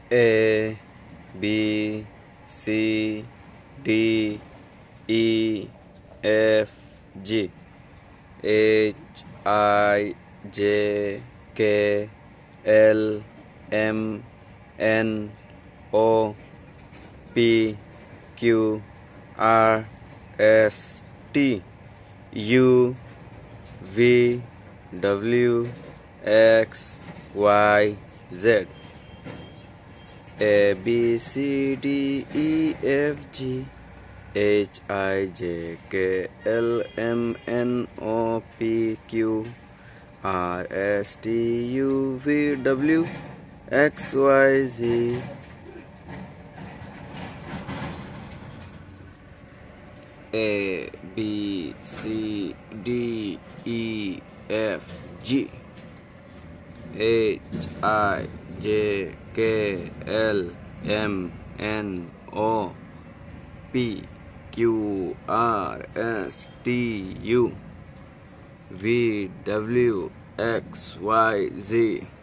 A B C D E F G H I J K L M N O P Q R S T U V W X Y Z. A B C D E F G H I J K L M N O P Q R S T U V W X Y Z. A B C D E F G H I J K L M N O P Q R S T U V W X Y Z.